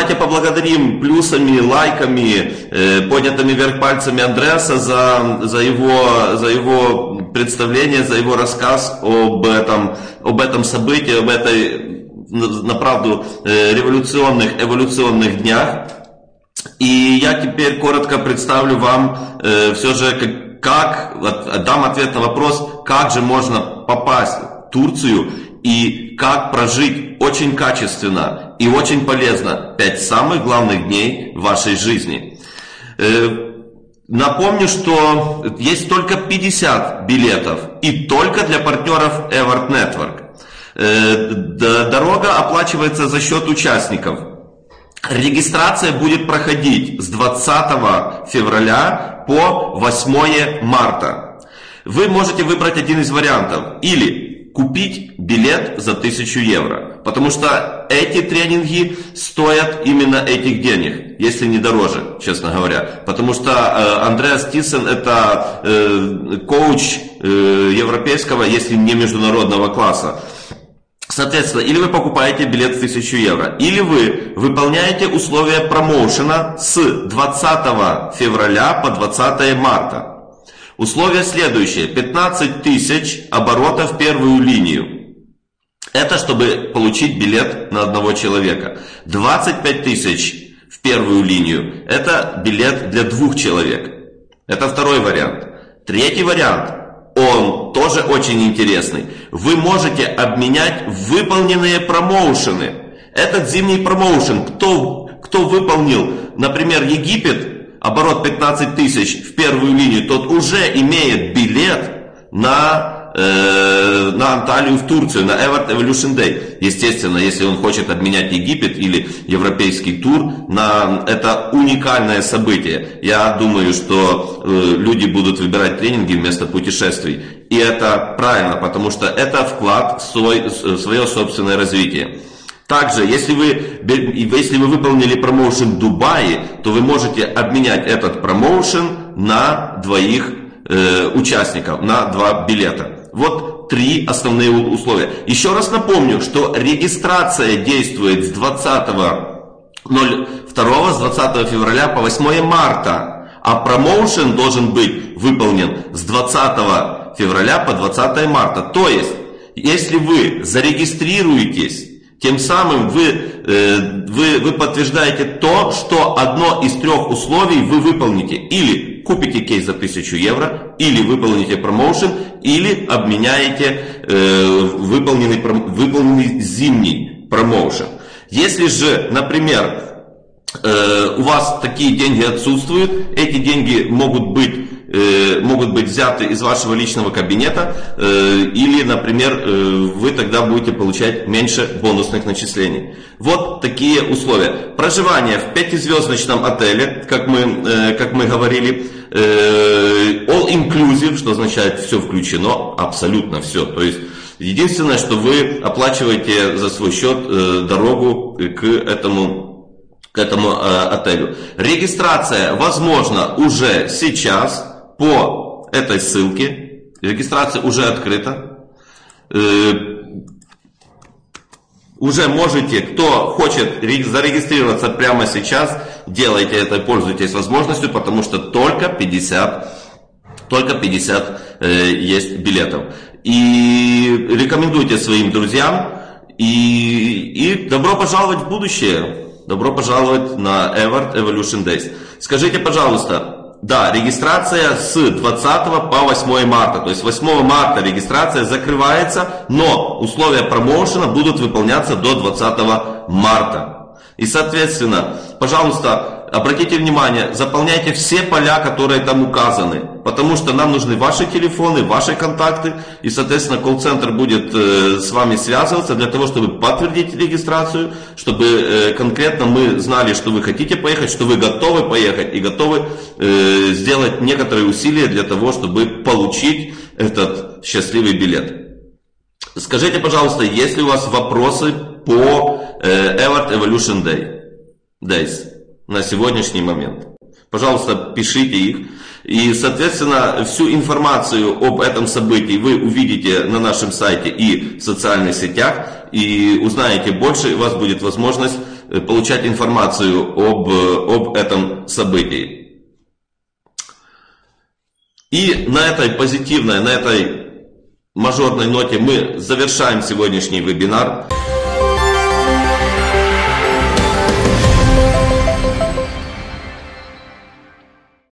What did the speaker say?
Давайте поблагодарим плюсами, лайками, поднятыми вверх пальцами Андреаса за его представление, за его рассказ об этом событии, об этой, направду, эволюционных днях. И я теперь коротко представлю вам все же, дам ответ на вопрос, как же можно попасть в Турцию и как прожить очень качественно и очень полезно 5 самых главных дней вашей жизни. Напомню, что есть только 50 билетов и только для партнеров Evart Network. Дорога оплачивается за счет участников. Регистрация будет проходить с 20 февраля по 8 марта. Вы можете выбрать один из вариантов. Или купить билет за 1000 евро. Потому что эти тренинги стоят именно этих денег, если не дороже, честно говоря. Потому что Андреас Тиссен это коуч европейского, если не международного класса. Соответственно, или вы покупаете билет в 1000 евро, или вы выполняете условия промоушена с 20 февраля по 20 марта. Условие следующее: 15 тысяч оборотов в первую линию. Это чтобы получить билет на одного человека. 25 тысяч в первую линию. Это билет для 2 человек. Это второй вариант. Третий вариант, он тоже очень интересный. Вы можете обменять выполненные промоушены. Этот зимний промоушен, кто выполнил, например, Египет, оборот 15 тысяч в первую линию, тот уже имеет билет на Анталию в Турцию, на Evart Evolution Day. Естественно, если он хочет обменять Египет или европейский тур на это уникальное событие. Я думаю, что люди будут выбирать тренинги вместо путешествий. И это правильно, потому что это вклад в свое собственное развитие. Также, если вы выполнили промоушен в Дубае, то вы можете обменять этот промоушен на 2 участников, на 2 билета. Вот 3 основные условия. Еще раз напомню, что регистрация действует с 20 февраля по 8 марта, а промоушен должен быть выполнен с 20 февраля по 20 марта. То есть, если вы зарегистрируетесь, тем самым вы подтверждаете то, что одно из 3 условий вы выполните. Или купите кейс за 1000 евро, или выполните промоушен, или обменяете выполненный зимний промоушен. Если же, например, у вас такие деньги отсутствуют, эти деньги могут быть взяты из вашего личного кабинета, или, например, вы тогда будете получать меньше бонусных начислений. Вот такие условия. Проживание в 5-звездочном отеле, как мы говорили, all inclusive, что означает все включено, абсолютно все. То есть единственное, что вы оплачиваете за свой счет дорогу к этому отелю. Регистрация возможна уже сейчас по этой ссылке. Регистрация уже открыта. Уже можете, кто хочет зарегистрироваться прямо сейчас, делайте это, пользуйтесь возможностью, потому что только 50 есть билетов. И рекомендуйте своим друзьям. И добро пожаловать в будущее. Добро пожаловать на Evart Evolution Days. Скажите, пожалуйста, да, регистрация с 20 по 8 марта. То есть 8 марта регистрация закрывается, но условия промоушена будут выполняться до 20 марта. И, соответственно, пожалуйста, обратите внимание, заполняйте все поля, которые там указаны. Потому что нам нужны ваши телефоны, ваши контакты. И, соответственно, колл-центр будет с вами связываться для того, чтобы подтвердить регистрацию, чтобы конкретно мы знали, что вы хотите поехать, что вы готовы поехать и готовы сделать некоторые усилия для того, чтобы получить этот счастливый билет. Скажите, пожалуйста, есть ли у вас вопросы по Evart Evolution Days на сегодняшний момент? Пожалуйста, пишите их. И, соответственно, всю информацию об этом событии вы увидите на нашем сайте и в социальных сетях, и узнаете больше, и у вас будет возможность получать информацию об этом событии. И на этой позитивной, на этой мажорной ноте мы завершаем сегодняшний вебинар.